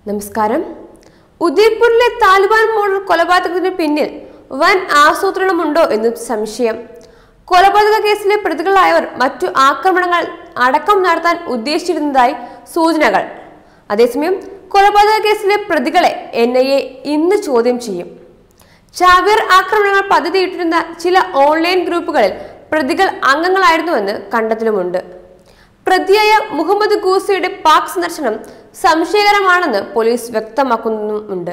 നമസ്കാരം. ഉദയ്പൂരിലെ താലിബാൻ മോഡൽ കൊലപാതകത്തിന് പിന്നിൽ വൻ ആസൂത്രണമുണ്ടോ എന്ന് സംശയം. കൊലപാതക കേസിലെ പ്രതികളായവർ മറ്റു ആക്രമണങ്ങൾ അടക്കം നടത്താൻ ഉദ്ദേശിച്ചിരുന്നതായി സൂചനകൾ. അതേസമയം കൊലപാതക കേസിലെ പ്രതികളെ NIA ഇന്ന് ചോദ്യം ചെയ്യും. ചാവേർ ആക്രമണങ്ങൾ പദ്ധതിയിട്ടിരുന്ന ചില ഓൺലൈൻ ഗ്രൂപ്പുകളിൽ പ്രതികൾ അംഗങ്ങളായിരുന്നുവെന്ന് കണ്ടെത്തലുമുണ്ട്. പ്രതിയായ മുഹമ്മദ് ഗൂസയുടെ പാക് സന്ദർശനം സംശയകരമാണെന്ന് പോലീസ് വ്യക്തമാക്കുന്നുമുണ്ട്.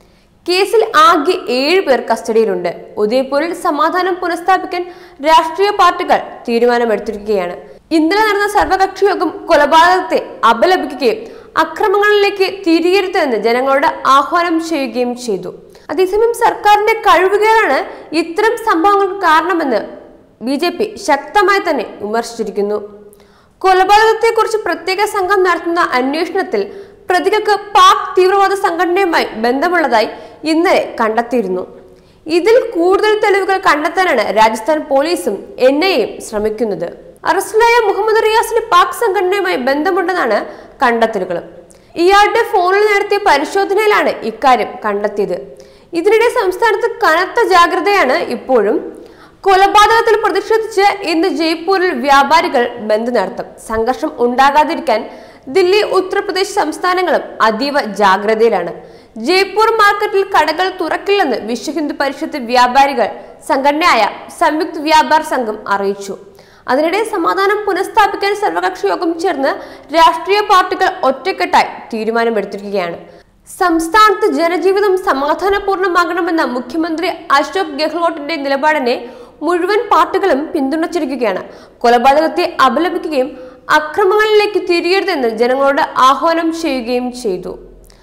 കേസിൽ ആകെ 7 പേർ കസ്റ്റഡിയിലുണ്ട്. ഉദയ്പൂരിൽ സമാധാനം പുനഃസ്ഥാപിക്കാൻ രാഷ്ട്രീയ പാർട്ടികൾ തീരുമാനമെടുത്തിരിക്കുകയാണ്. ഇന്നലെ നടന്ന സർവകക്ഷി യോഗം കൊലപാതകത്തെ അപലപിക്കുകയും അക്രമങ്ങളിലേക്ക് തിരിയരുതെന്ന് ജനങ്ങളോട് ആഹ്വാനം ചെയ്യുകയും ചെയ്തു. അതേസമയം സർക്കാരിന്റെ കഴിവുകേടാണ് ഇത്തരം സംഭവങ്ങൾക്ക് കാരണമെന്ന് BJP ശക്തമായി തന്നെ വിമർശിച്ചിരിക്കുന്നു. കൊലപാതകത്തെക്കുറിച്ച് പ്രത്യേക സംഘം നടത്തുന്ന അന്വേഷണത്തിൽ പ്രതികൾക്ക് പാക് തീവ്രവാദ സംഘടനയുമായി ബന്ധമുള്ളതായി ഇന്നലെ കണ്ടെത്തിയിരുന്നു. ഇതിൽ കൂടുതൽ തെളിവുകൾ കണ്ടെത്താനാണ് രാജസ്ഥാൻ പോലീസും NIAയും ശ്രമിക്കുന്നത്. അറസ്റ്റിലായ മുഹമ്മദ് റിയാസിന് പാക് സംഘടനയുമായി ബന്ധമുണ്ടെന്നാണ് കണ്ടെത്തലുകൾ. ഇയാളുടെ ഫോണിൽ നടത്തിയ പരിശോധനയിലാണ് ഇക്കാര്യം കണ്ടെത്തിയത്. ഇതിനിടെ സംസ്ഥാനത്ത് കനത്ത ജാഗ്രതയാണ് ഇപ്പോഴും. കൊലപാതകത്തിൽ പ്രതിഷേധിച്ച് ഇന്ന് ജയ്പൂരിൽ വ്യാപാരികൾ ബന്ദ് നടത്തും. സംഘർഷം ഉണ്ടാകാതിരിക്കാൻ ദില്ലി, ഉത്തർപ്രദേശ് സംസ്ഥാനങ്ങളും അതീവ ജാഗ്രതയിലാണ്. ജയ്പൂർ മാർക്കറ്റിൽ കടകൾ തുറക്കില്ലെന്ന് വിശ്വ ഹിന്ദു പരിഷത്ത് വ്യാപാരികൾ സംഘടനയായ സംയുക്ത വ്യാപാർ സംഘം അറിയിച്ചു. അതിനിടെ സമാധാനം പുനഃസ്ഥാപിക്കാൻ സർവകക്ഷി യോഗം ചേർന്ന് രാഷ്ട്രീയ പാർട്ടികൾ ഒറ്റക്കെട്ടായി തീരുമാനമെടുത്തിരിക്കുകയാണ്. സംസ്ഥാനത്ത് ജനജീവിതം സമാധാനപൂർണ്ണമാകണമെന്ന മുഖ്യമന്ത്രി അശോക് ഗെഹ്ലോട്ടിന്റെ നിലപാടിനെ മുഴുവൻ പാർട്ടികളും പിന്തുണച്ചിരിക്കുകയാണ്. കൊലപാതകത്തെ അപലപിക്കുകയും അക്രമങ്ങളിലേക്ക് തിരിയരുതെന്ന് ജനങ്ങളോട് ആഹ്വാനം ചെയ്യുകയും ചെയ്തു.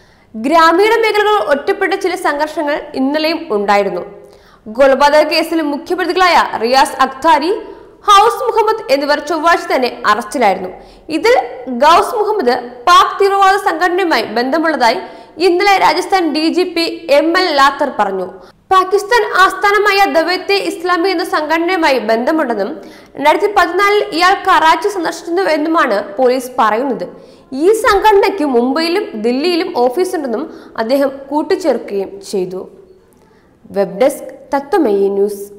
ഗ്രാമീണ മേഖലകൾ ഒറ്റപ്പെട്ട ചില സംഘർഷങ്ങൾ ഇന്നലെയും ഉണ്ടായിരുന്നു. കൊലപാതക കേസിൽ മുഖ്യപ്രതികളായ റിയാസ് അഖ്താരി, ഹൗസ് മുഹമ്മദ് എന്നിവർ ചൊവ്വാഴ്ച തന്നെ അറസ്റ്റിലായിരുന്നു. ഇതിൽ ഗൗസ് മുഹമ്മദ് പാക് തീവ്രവാദ സംഘടനയുമായി ബന്ധമുള്ളതായി ഇന്നലെ രാജസ്ഥാൻ DGP ML ലാത്തർ പറഞ്ഞു. പാകിസ്ഥാൻ ആസ്ഥാനമായ ദവൈത്തെ ഇസ്ലാമി എന്ന സംഘടനയുമായി ബന്ധമുണ്ടെന്നും 2014 ഇയാൾ കറാച്ചി സന്ദർശിച്ചിരുന്നുവെന്നുമാണ് പോലീസ് പറയുന്നത്. ഈ സംഘടനയ്ക്ക് മുംബൈയിലും ദില്ലിയിലും ഓഫീസുണ്ടെന്നും അദ്ദേഹം കൂട്ടിച്ചേർക്കുകയും ചെയ്തു. Web desk Tatwamayi news.